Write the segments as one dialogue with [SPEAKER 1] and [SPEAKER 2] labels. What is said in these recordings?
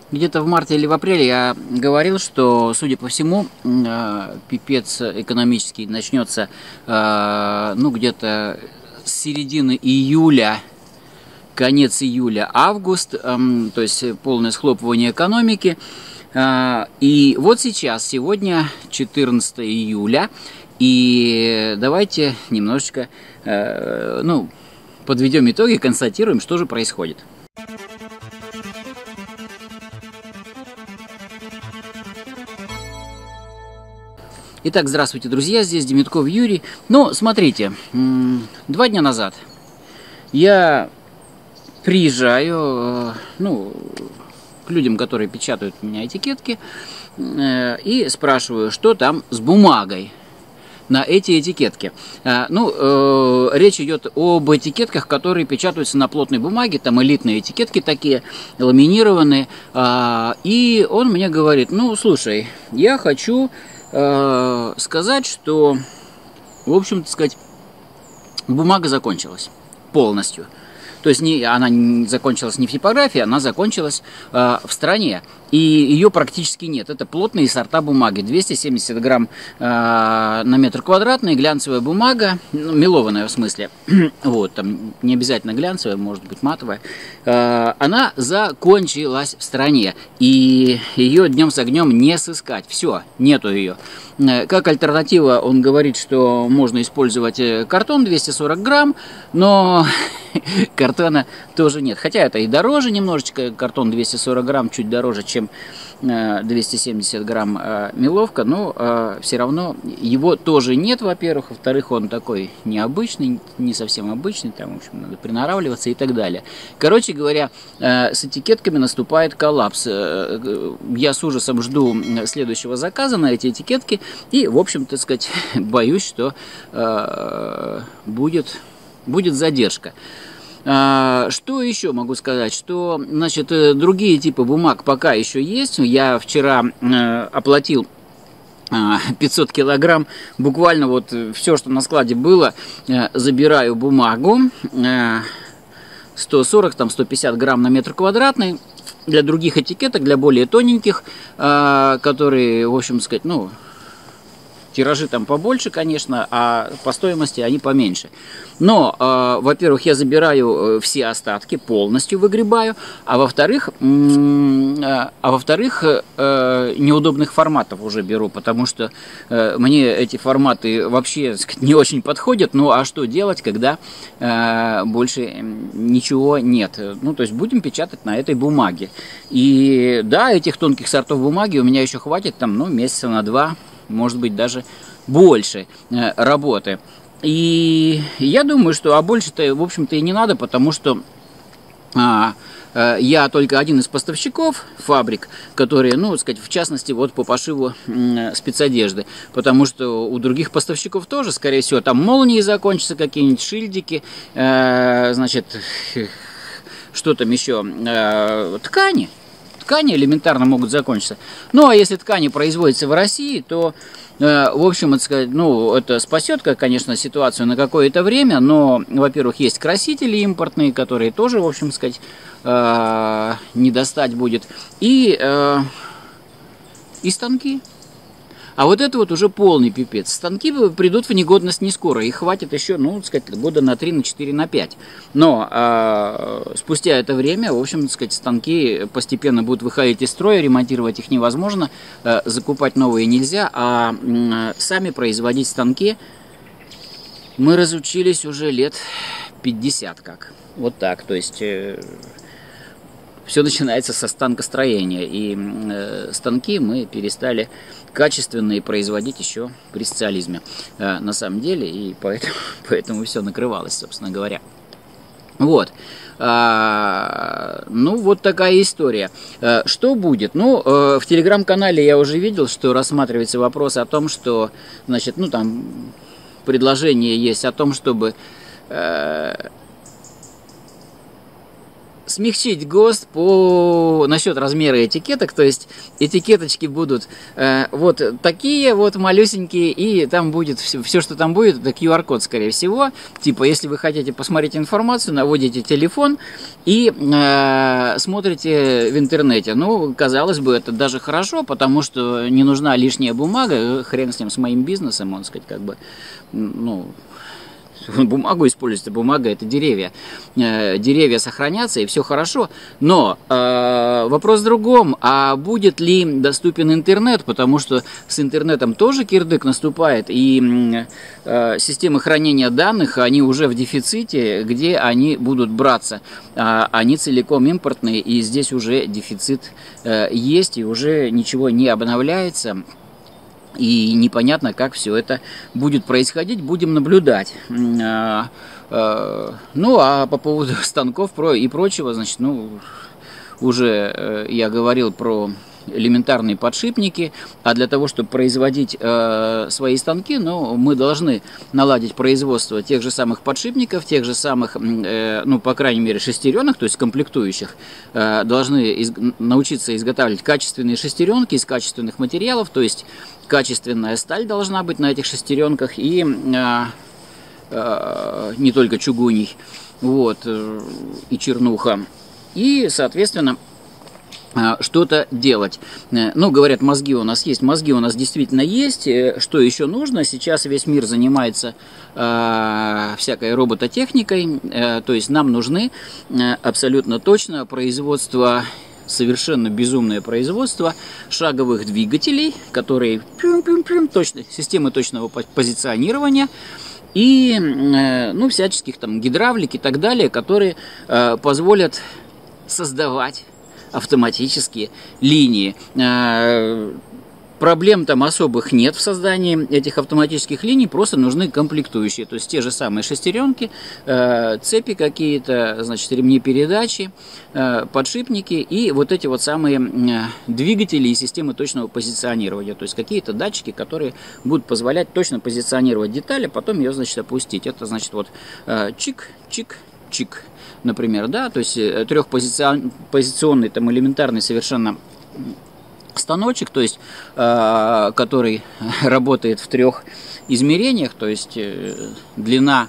[SPEAKER 1] Где-то в марте или в апреле я говорил, что, судя по всему, пипец экономический начнется ну, где-то с середины июля, конец июля, август, то есть полное схлопывание экономики. И вот сейчас, сегодня 14 июля, и давайте немножечко ну, подведем итоги, констатируем, что же происходит. Итак, здравствуйте, друзья, здесь Демитков Юрий. Ну, смотрите, 2 дня назад я приезжаю, ну, к людям, которые печатают у меня этикетки, и спрашиваю, что там с бумагой на эти этикетки. Ну, речь идет об этикетках, которые печатаются на плотной бумаге, там элитные этикетки такие, ламинированные. И он мне говорит, ну, слушай, я хочу сказать, что, в общем-то сказать, бумага закончилась полностью. То есть она не закончилась не в типографии, она закончилась в стране. И ее практически нет. Это плотные сорта бумаги. 270 грамм на метр квадратный, глянцевая бумага, ну, мелованная в смысле. Вот, там не обязательно глянцевая, может быть матовая. Она закончилась в стране. И ее днем с огнем не сыскать. Все, нету ее. Как альтернатива, он говорит, что можно использовать картон 240 грамм, но картона тоже нет. Хотя это и дороже немножечко, картон 240 грамм чуть дороже, чем 270 грамм меловка, но все равно его тоже нет, во-первых. Во-вторых, он такой необычный, не совсем обычный, там, в общем, надо приноравливаться и так далее. Короче говоря, с этикетками наступает коллапс. Я с ужасом жду следующего заказа на эти этикетки и, в общем, так сказать, боюсь, что будет задержка. Что еще могу сказать? Что, значит, другие типы бумаг пока еще есть. Я вчера оплатил 500 килограмм. Буквально вот все, что на складе было, забираю бумагу. 140, там 150 грамм на метр квадратный. Для других этикеток, для более тоненьких, которые, в общем сказать, ну, тиражи там побольше, конечно, а по стоимости они поменьше. Но, во-первых, я забираю все остатки, полностью выгребаю, а во-вторых, неудобных форматов уже беру, потому что мне эти форматы вообще, так сказать, не очень подходят. Ну, а что делать, когда больше ничего нет? Ну, то есть будем печатать на этой бумаге. И да, этих тонких сортов бумаги у меня еще хватит там, ну, месяца на 2, может быть, даже больше работы. И я думаю, что больше-то, в общем-то, и не надо, потому что я только один из поставщиков фабрик, которые, ну, так сказать, в частности, вот по пошиву спецодежды. Потому что у других поставщиков тоже, скорее всего, там молнии закончатся, какие-нибудь шильдики, значит, что там еще, ткани. Ткани элементарно могут закончиться. Ну, а если ткани производятся в России, то, в общем, это, сказать, ну, это спасет, конечно, ситуацию на какое-то время, но, во-первых, есть красители импортные, которые тоже, в общем, сказать, не достать будет, и станки. А вот это вот уже полный пипец. Станки придут в негодность не скоро. Их хватит еще, ну, так сказать, года на 3, на 4, на 5. Но спустя это время, в общем, так сказать, станки постепенно будут выходить из строя, ремонтировать их невозможно, закупать новые нельзя, а сами производить станки мы разучились уже лет 50 как. Вот так, то есть все начинается со станкостроения, и станки мы перестали качественные производить еще при социализме, на самом деле, и поэтому все накрывалось, собственно говоря. Вот. Ну, вот такая история. Что будет? Ну, в телеграм-канале я уже видел, что рассматривается вопрос о том, что, значит, ну, там предложение есть о том, чтобы смягчить ГОСТ насчет размера этикеток, то есть этикеточки будут вот такие вот малюсенькие, и там будет все, что там будет, это QR-код, скорее всего. Типа, если вы хотите посмотреть информацию, наводите телефон и смотрите в интернете. Ну, казалось бы, это даже хорошо, потому что не нужна лишняя бумага, хрен с ним, с моим бизнесом, он сказать, как бы, ну... Бумагу используется, бумага это деревья. Деревья сохранятся и все хорошо. Но вопрос в другом, а будет ли доступен интернет, потому что с интернетом тоже кирдык наступает, и системы хранения данных, они уже в дефиците, где они будут браться. Они целиком импортные, и здесь уже дефицит есть, и уже ничего не обновляется. И непонятно, как все это будет происходить, будем наблюдать. Ну, а по поводу станков и прочего, значит, ну, уже я говорил про элементарные подшипники, а для того, чтобы производить свои станки, ну, мы должны наладить производство тех же самых подшипников, тех же самых, ну, по крайней мере, шестеренок, то есть комплектующих, должны научиться изготавливать качественные шестеренки из качественных материалов, то есть качественная сталь должна быть на этих шестеренках, и не только чугуний, вот, и чернуха, и, соответственно, что-то делать. Ну, говорят, мозги у нас есть. Мозги у нас действительно есть. Что еще нужно? Сейчас весь мир занимается всякой робототехникой. То есть нам нужны абсолютно точно производство, совершенно безумное производство шаговых двигателей, которые точно, системы точного позиционирования и, ну, всяческих там гидравлик и так далее, которые позволят создавать автоматические линии. Проблем там особых нет в создании этих автоматических линий, просто нужны комплектующие, то есть те же самые шестеренки, цепи какие-то, значит, ремни передачи, подшипники и вот эти вот самые двигатели и системы точного позиционирования, то есть какие-то датчики, которые будут позволять точно позиционировать деталь, а потом ее, значит, опустить. Это, значит, вот чик, чик, чик, например, да, то есть трехпозиционный, там, элементарный совершенно станочек, то есть который работает в 3 измерениях, то есть длина,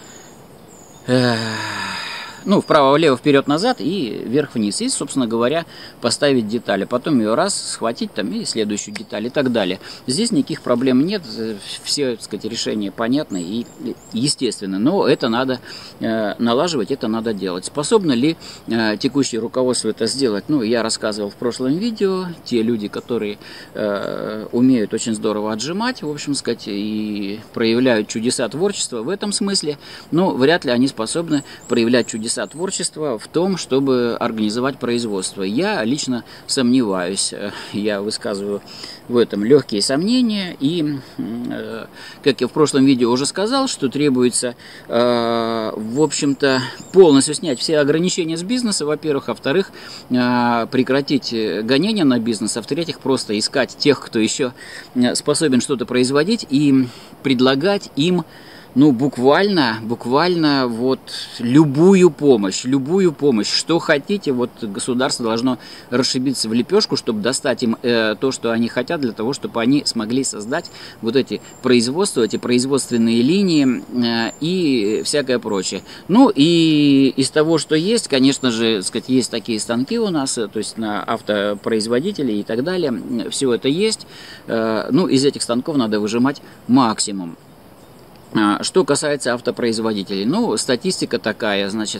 [SPEAKER 1] ну, вправо-влево, вперед-назад и вверх-вниз. И, собственно говоря, поставить детали. Потом ее раз, схватить там и следующую деталь и так далее. Здесь никаких проблем нет. Все, так сказать, решения понятны и естественны. Но это надо налаживать, это надо делать. Способно ли текущее руководство это сделать? Ну, я рассказывал в прошлом видео. Те люди, которые умеют очень здорово отжимать, в общем сказать, и проявляют чудеса творчества в этом смысле, но вряд ли они способны проявлять чудеса творчества в том, чтобы организовать производство. Я лично сомневаюсь, я высказываю в этом легкие сомнения, и, как я в прошлом видео уже сказал, что требуется, в общем-то, полностью снять все ограничения с бизнеса, во-первых, а во-вторых, прекратить гонения на бизнес, а в-третьих, просто искать тех, кто еще способен что-то производить, и предлагать им, ну, буквально вот любую помощь, что хотите, вот государство должно расшибиться в лепешку, чтобы достать им то, что они хотят, для того, чтобы они смогли создать вот эти производства, эти производственные линии и всякое прочее. Ну, и из того, что есть, конечно же, сказать, есть такие станки у нас, то есть на автопроизводителей и так далее, все это есть. Ну, из этих станков надо выжимать максимум. Что касается автопроизводителей, ну, статистика такая, значит,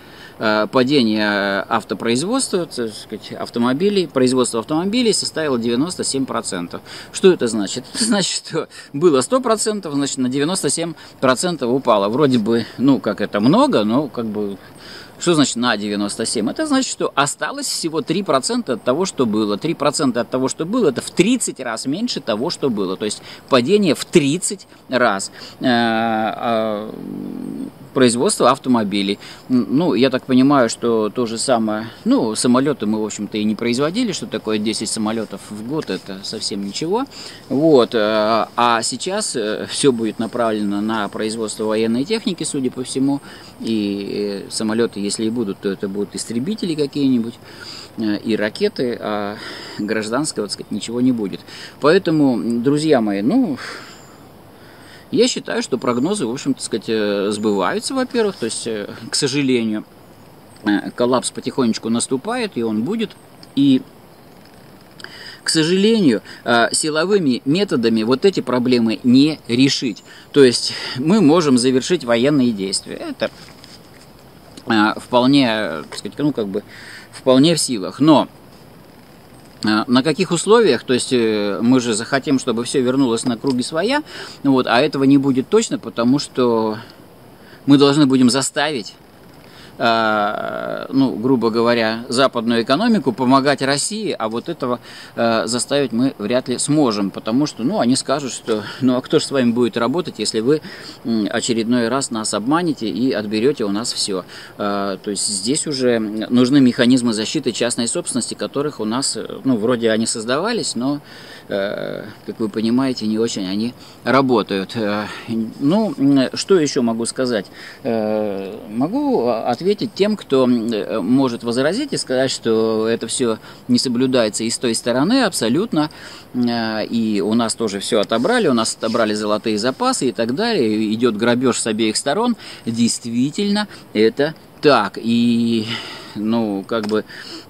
[SPEAKER 1] падение автопроизводства, так сказать, автомобилей, производство автомобилей составило 97%. Что это значит? Это значит, что было 100%, значит, на 97% упало. Вроде бы, ну, как это много, но как бы... Что значит на 97? Это значит, что осталось всего 3% от того, что было. 3% от того, что было, это в 30 раз меньше того, что было. То есть падение в 30 раз. производства автомобилей. Ну, я так понимаю, что то же самое, ну, самолеты мы, в общем-то, и не производили, что такое 10 самолетов в год, это совсем ничего. Вот, а сейчас все будет направлено на производство военной техники, судя по всему, и самолеты, если и будут, то это будут истребители какие-нибудь, и ракеты, а гражданского, так сказать, ничего не будет. Поэтому, друзья мои, ну... Я считаю, что прогнозы, в общем-то, сказать, сбываются, во-первых, то есть, к сожалению, коллапс потихонечку наступает, и он будет, и, к сожалению, силовыми методами вот эти проблемы не решить. То есть, мы можем завершить военные действия, это вполне, так сказать, ну, как бы, вполне в силах, но... На каких условиях, то есть мы же захотим, чтобы все вернулось на круги своя, вот, а этого не будет точно, потому что мы должны будем заставить, ну, грубо говоря, западную экономику помогать России, а вот этого заставить мы вряд ли сможем, потому что, ну, они скажут, что, ну, а кто же с вами будет работать, если вы очередной раз нас обманете и отберете у нас все. То есть здесь уже нужны механизмы защиты частной собственности, которых у нас, ну, вроде они создавались, но, как вы понимаете, не очень они работают. Ну, что еще могу сказать? Могу ответить тем, кто может возразить и сказать, что это все не соблюдается и с той стороны абсолютно, и у нас тоже все отобрали, у нас отобрали золотые запасы и так далее, идет грабеж с обеих сторон. Действительно, это так. И, ну, как бы,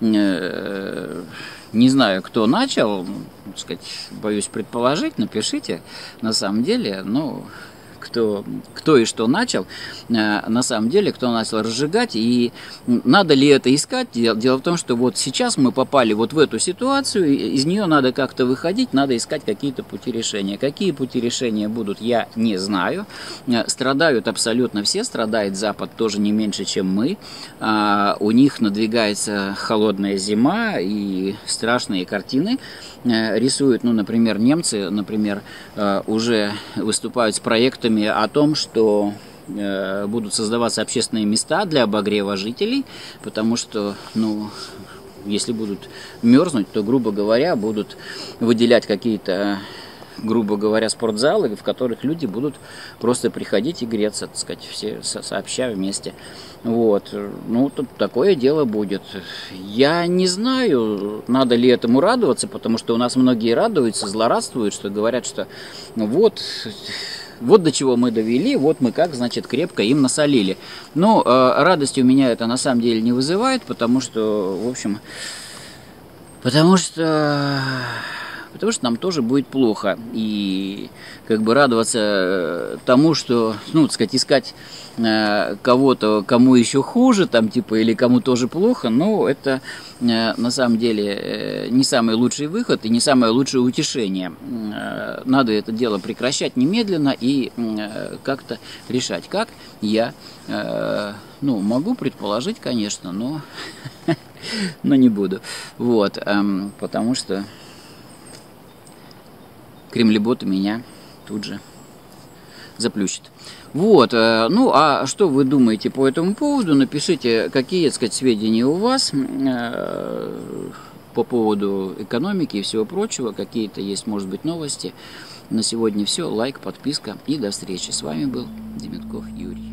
[SPEAKER 1] не знаю, кто начал, так сказать, боюсь предположить, напишите, на самом деле, ну... Кто и что начал, на самом деле, кто начал разжигать, и надо ли это искать? Дело в том, что вот сейчас мы попали вот в эту ситуацию, из нее надо как-то выходить, надо искать какие-то пути решения. Какие пути решения будут, я не знаю. Страдают абсолютно все, страдает Запад тоже не меньше, чем мы. У них надвигается холодная зима и страшные картины рисуют, ну, например, немцы, например, уже выступают с проектами о том, что будут создаваться общественные места для обогрева жителей, потому что, ну, если будут мерзнуть, то, грубо говоря, будут выделять какие-то, грубо говоря, спортзалы, в которых люди будут просто приходить и греться, так сказать, все сообща вместе. Вот, ну, тут такое дело будет. Я не знаю, надо ли этому радоваться, потому что у нас многие радуются, злорадствуют, что говорят, что вот до чего мы довели, вот мы как, значит, крепко им насолили. Но радости у меня это на самом деле не вызывает, потому что, в общем, потому что нам тоже будет плохо. И как бы радоваться тому, что, ну, так сказать, искать кого-то, кому еще хуже, там, типа, или кому тоже плохо, но это на самом деле не самый лучший выход и не самое лучшее утешение. Надо это дело прекращать немедленно и как-то решать. Как? Я, ну, могу предположить, конечно, но не буду. Вот, потому что кремлеботы меня тут же заплющит. Вот, ну, а что вы думаете по этому поводу? Напишите, какие, так сказать, сведения у вас по поводу экономики и всего прочего. Какие-то есть, может быть, новости. На сегодня все. Лайк, подписка и до встречи. С вами был Демятков Юрий.